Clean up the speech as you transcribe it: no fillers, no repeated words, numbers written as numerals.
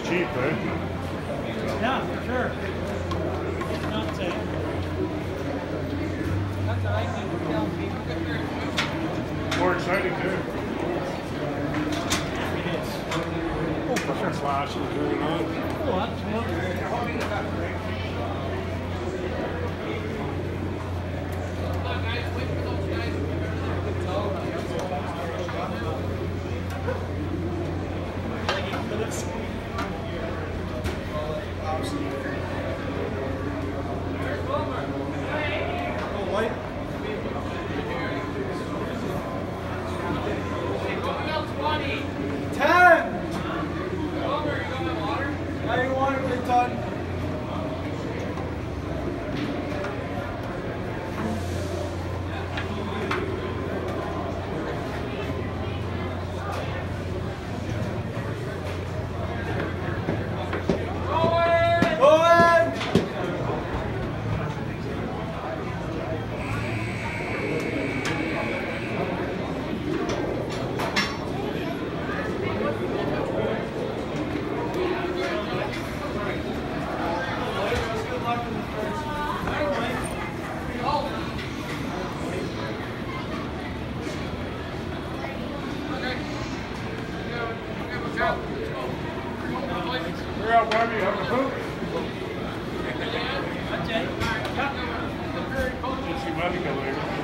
cheap, eh? Yeah, for sure. It's not safe. That's what I think we're telling people. More exciting, too. It is. Oh, for sure. Flashing, turning on. Oh, absolutely. We're out, Barbie. Have a hoop. That's it. Let's see Monica later.